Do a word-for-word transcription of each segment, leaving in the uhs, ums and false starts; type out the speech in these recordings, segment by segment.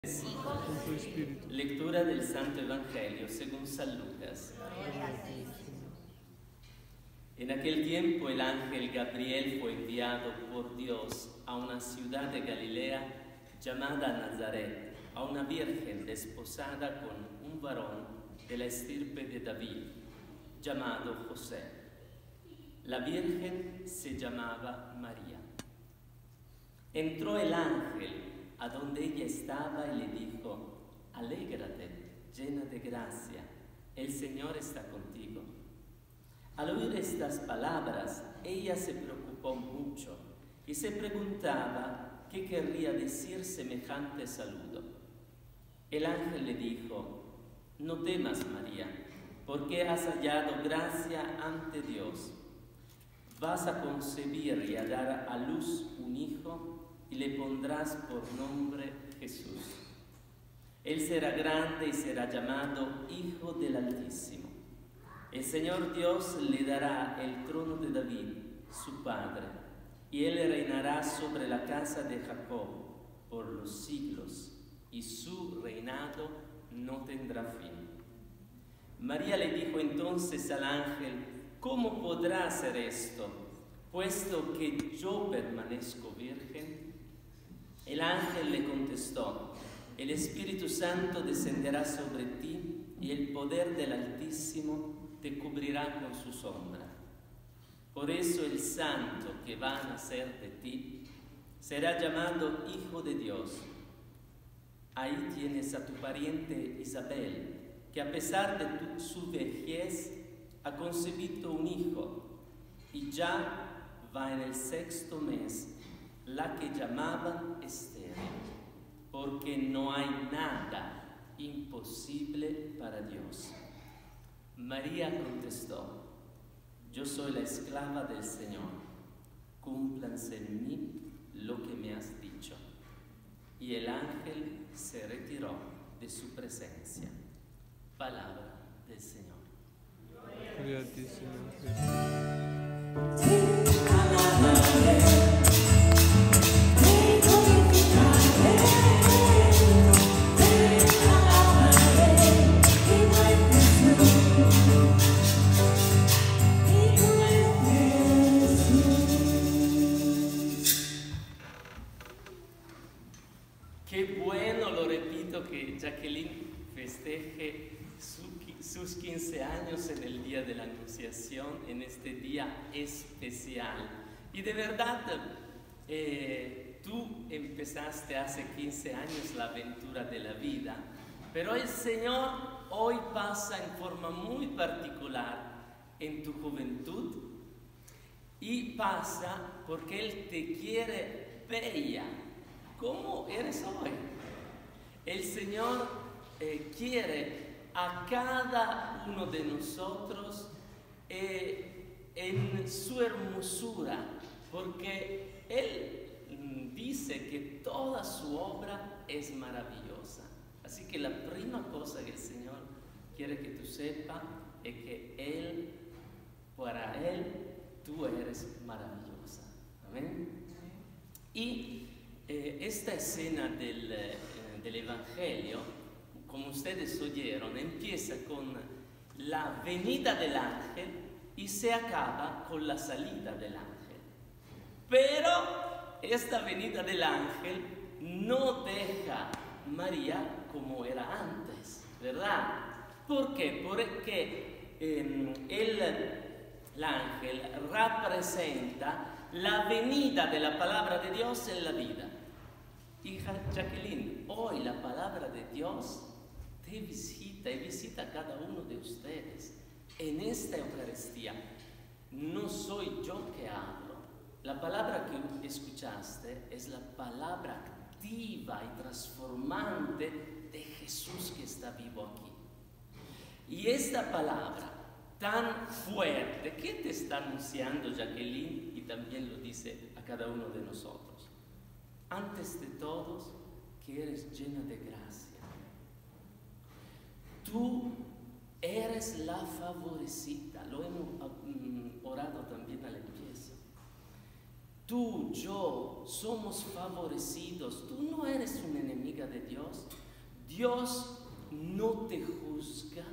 Sí, con tu espíritu. Lectura del Santo Evangelio según San Lucas. En aquel tiempo el ángel Gabriel fue enviado por Dios a una ciudad de Galilea llamada Nazaret, a una virgen desposada con un varón de la estirpe de David, llamado José. La virgen se llamaba María. Entró el ángel a donde ella estaba y le dijo: alégrate, llena de gracia, el Señor está contigo. Al oír estas palabras, ella se preocupó mucho y se preguntaba qué querría decir semejante saludo. El ángel le dijo: no temas, María, porque has hallado gracia ante Dios. Vas a concebir y a dar a luz un hijo y le pondrás por nombre Jesús. Él será grande y será llamado Hijo del Altísimo. El Señor Dios le dará el trono de David, su padre, y él reinará sobre la casa de Jacob por los siglos, y su reinado no tendrá fin. María le dijo entonces al ángel: ¿cómo podrá ser esto, puesto que yo permanezco virgen? El ángel le contestó: el Espíritu Santo descenderá sobre ti y el poder del Altísimo te cubrirá con su sombra. Por eso el santo que va a nacer de ti será llamado Hijo de Dios. Ahí tienes a tu pariente Isabel, que a pesar de tu, su vejez ha concebido un hijo y ya va en el sexto mes, la que llamaban estéril, porque no hay nada imposible para Dios. María contestó: yo soy la esclava del Señor, cúmplanse en mí lo que me has dicho. Y el ángel se retiró de su presencia. Palabra del Señor. Gloria a ti, Señor Jesús. Qué bueno, lo repito, que Jacqueline festeje su, sus quince años en el día de la Anunciación, en este día especial. Y de verdad, eh, tú empezaste hace quince años la aventura de la vida, pero el Señor hoy pasa en forma muy particular en tu juventud y pasa porque Él te quiere bella. ¿Cómo eres hoy? El Señor eh, quiere a cada uno de nosotros eh, en su hermosura, porque Él dice que toda su obra es maravillosa. Así que la prima cosa que el Señor quiere que tú sepas es que Él, para Él, tú eres maravillosa. Amén. Y Eh, esta escena del, eh, del Evangelio, como ustedes oyeron, empieza con la venida del ángel y se acaba con la salida del ángel. Pero esta venida del ángel no deja a María como era antes, ¿verdad? ¿Por qué? Porque eh, el, el ángel representa la venida de la palabra de Dios en la vida. Hija Jacqueline, hoy la palabra de Dios te visita y visita a cada uno de ustedes en esta Eucaristía. No soy yo que hablo. La palabra que escuchaste es la palabra activa y transformante de Jesús que está vivo aquí. Y esta palabra tan fuerte, ¿qué te está anunciando Jacqueline? Y también lo dice a cada uno de nosotros. Antes de todos, que eres llena de gracia. Tú eres la favorecida, lo hemos um, orado también al empiezo. tú, yo, somos favorecidos. Tú no eres una enemiga de Dios. Dios no te juzga,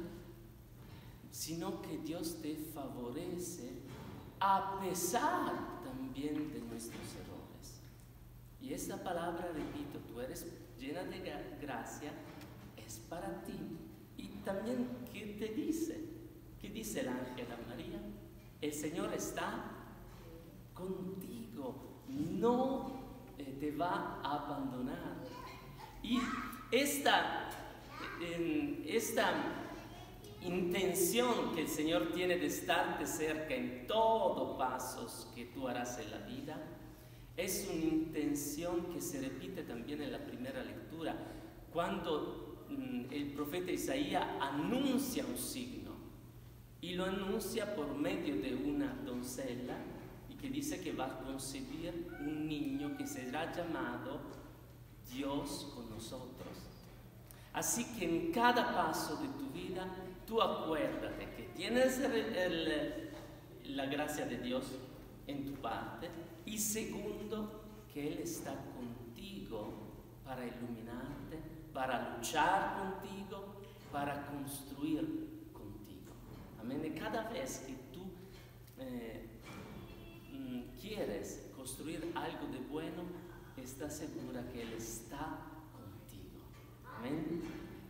sino que Dios te favorece a pesar también de nuestros errores. Y esta palabra, repito, tú eres llena de gracia, es para ti. Y también, ¿qué te dice? ¿Qué dice el ángel a María? El Señor está contigo, no eh, te va a abandonar. Y esta, eh, esta intención que el Señor tiene de estarte cerca en todos pasos que tú harás en la vida, es una intención que se repite también en la primera lectura, cuando mm, el profeta Isaías anuncia un signo, y lo anuncia por medio de una doncella, y que dice que va a concebir un niño que será llamado Dios con nosotros. Así que en cada paso de tu vida, tú acuérdate que tienes el, el, la gracia de Dios en tu parte, y segundo, que Él está contigo para iluminarte, para luchar contigo, para construir contigo. Amén. Y cada vez que tú eh, quieres construir algo de bueno, estás segura que Él está contigo. Amén.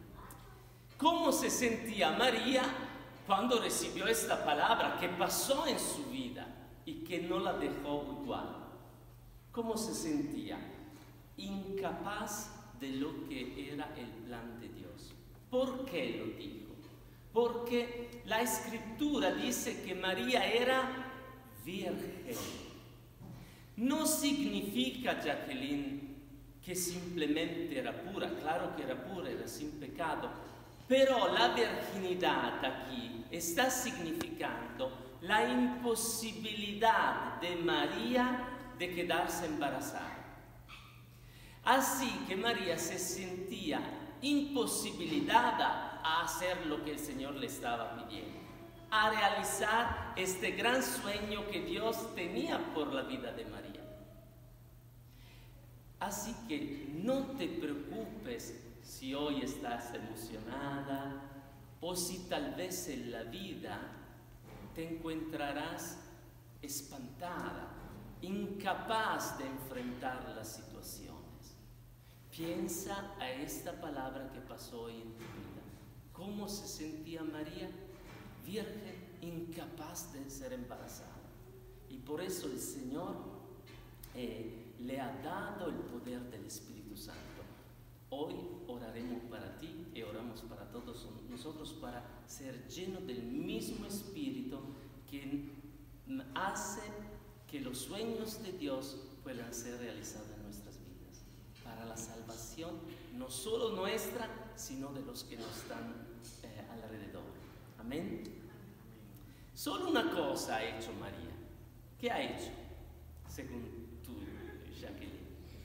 ¿Cómo se sentía María cuando recibió esta palabra que pasó en su vida y que no la dejó igual? ¿Cómo se sentía? Incapaz de lo que era el plan de Dios. ¿Por qué lo dijo? Porque la Escritura dice que María era virgen. No significa, Jacqueline, que simplemente era pura. Claro que era pura, era sin pecado. Pero la virginidad aquí está significando la imposibilidad de María de quedarse embarazada. Así que María se sentía imposibilitada a hacer lo que el Señor le estaba pidiendo, a realizar este gran sueño que Dios tenía por la vida de María. Así que no te preocupes si hoy estás emocionada o si tal vez en la vida te encontrarás espantada, incapaz de enfrentar las situaciones. Piensa a esta palabra que pasó hoy en tu vida. ¿Cómo se sentía María? Virgen, incapaz de ser embarazada. Y por eso el Señor eh, le ha dado el poder del Espíritu Santo. Hoy oraremos para ti y oramos para todos nosotros para ser llenos del mismo Espíritu que hace que los sueños de Dios puedan ser realizados en nuestras vidas, para la salvación no solo nuestra, sino de los que nos están eh, alrededor. Amén. Solo una cosa ha hecho María. ¿Qué ha hecho, según tú, Jacqueline?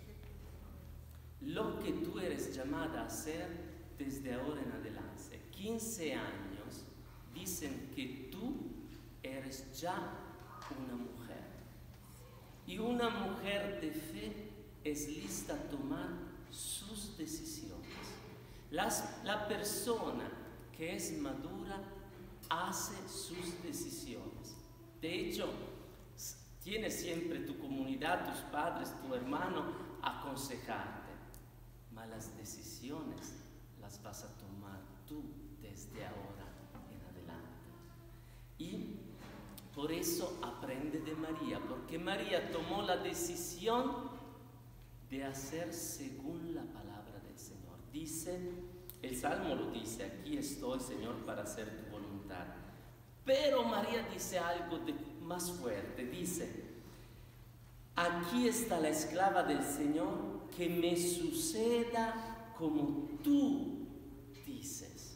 Lo que tú eres llamada a hacer desde ahora en adelante. quince años dicen que tú eres ya una mujer. Y una mujer de fe es lista a tomar sus decisiones. Las, la persona que es madura hace sus decisiones. De hecho, tiene siempre tu comunidad, tus padres, tu hermano a aconsejarte. Mas las decisiones las vas a tomar tú desde ahora en adelante. Y por eso aprende de María, porque María tomó la decisión de hacer según la palabra del Señor. Dice, el Salmo lo dice, aquí estoy, Señor, para hacer tu voluntad. Pero María dice algo de, más fuerte, dice, aquí está la esclava del Señor, que me suceda como tú dices.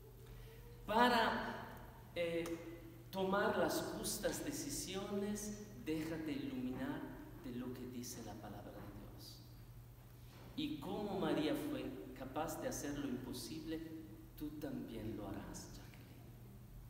Para eh, tomar las justas decisiones, déjate iluminar de lo que dice la palabra de Dios. Y como María fue capaz de hacer lo imposible, tú también lo harás, Jacqueline.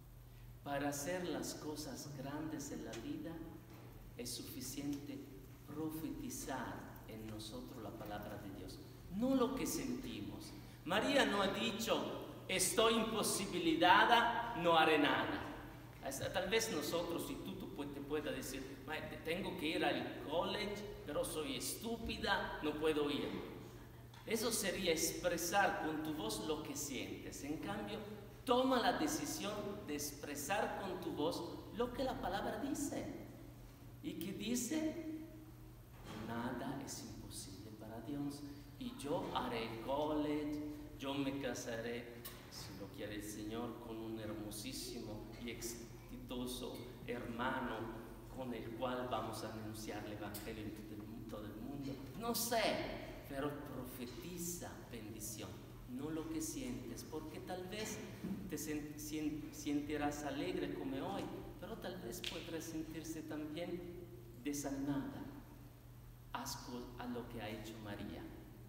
Para hacer las cosas grandes en la vida es suficiente profetizar en nosotros la palabra de Dios, no lo que sentimos. María no ha dicho, estoy imposibilitada, no haré nada. Tal vez nosotros, si tú, tú te puedas decir, tengo que ir al college, pero soy estúpida, no puedo ir. Eso sería expresar con tu voz lo que sientes. En cambio, toma la decisión de expresar con tu voz lo que la palabra dice. ¿Y qué dice? Nada es imposible para Dios. Y yo haré el college, yo me casaré, si lo quiere el Señor, con un hermosísimo y exitoso hermano con el cual vamos a anunciar el Evangelio en todo el mundo. No sé, pero profetiza bendición, no lo que sientes, porque tal vez te sentirás alegre como hoy, pero tal vez podrás sentirse también desanimada. Haz a lo que ha hecho María.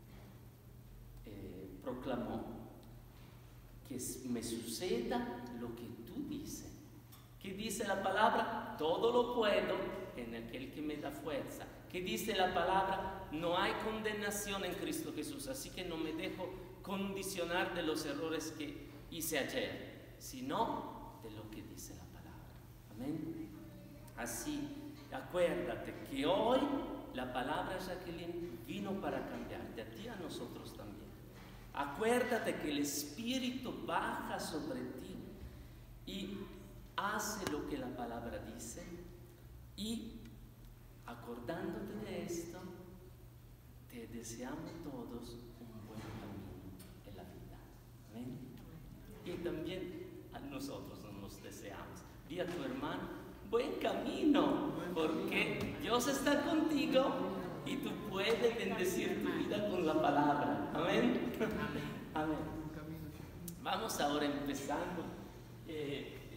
Eh, proclamó que me suceda lo que tú dices. ¿Qué dice la palabra? Todo lo puedo en aquel que me da fuerza. ¿Qué dice la palabra? No hay condenación en Cristo Jesús, así que no me dejo condicionar de los errores que hice ayer, sino de lo que dice la palabra. Amén. Así, acuérdate que hoy la palabra, Jacqueline, vino para cambiarte, a ti y a nosotros también. Acuérdate que el Espíritu baja sobre ti y hace lo que la palabra dice, y acordándote de esto, te deseamos todos un buen camino en la vida. Amén. Y también a nosotros nos deseamos. Di a tu hermano, buen camino, porque Dios está contigo y tú puedes bendecir tu vida con la palabra. Amén. Amén. Vamos ahora empezando. Eh,